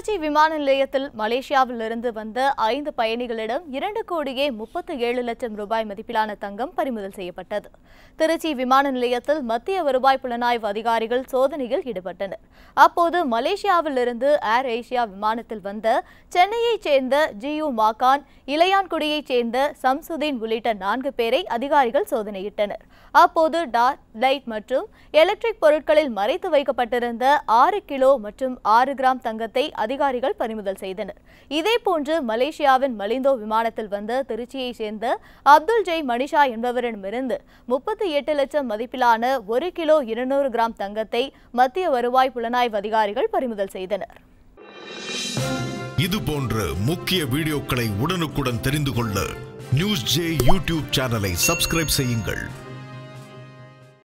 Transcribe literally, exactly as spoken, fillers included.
திருச்சி விமான நிலையத்தில் மலேசியாவிலிருந்து வந்த ஐந்து பயணிகளிடம் இரண்டு கோடியே முப்பத்து ஏழு லட்சம் ரூபாய் மதிப்பிலான தங்கம் பறிமுதல் செய்யப்பட்டது. திருச்சி விமான நிலையத்தில் மத்திய வருவாய் புலனாய்வு அதிகாரிகள் சோதனையில் ஈடுபட்டனர். அப்போது மலேசியாவிலிருந்து ஏர் ஏசியா விமானத்தில் வந்த சென்னையைச் சேர்ந்த ஜியு மாகான், இளையான்குடியைச் சேர்ந்த சம்சுதீன் உள்ளிட்ட நான்கு பேரை அதிகாரிகள் சோதனையிட்டனர். அப்போது டார்க் லைட் மற்றும் எலக்ட்ரிக் பொருட்களில் மறைத்து வைக்கப்பட்டிருந்த ஆறு கிலோ மற்றும் ஆறு கிராம் தங்கத்தை அதிகாரிகள் பறிமுதல் செய்தனர். இதேபோன்று மலேசியாவின் மலிந்தோ விமானத்தில் வந்த திருச்சியைச் சேர்ந்த அப்துல் ஜெய் மணிஷா என்பவரிடமிருந்து முப்பத்தி எட்டு லட்சம் மதிப்பிலான ஒரு கிலோ இருநூறு கிராம் தங்கத்தை மத்திய வருவாய் புலனாய்வு அதிகாரிகள் பறிமுதல் செய்தனர். இது போன்ற முக்கிய வீடியோக்களை உடனுக்குடன் தெரிந்து கொள்ள நியூஸ் ஜே யூடியூப் சேனலை சப்ஸ்கிரைப் செய்யுங்கள்.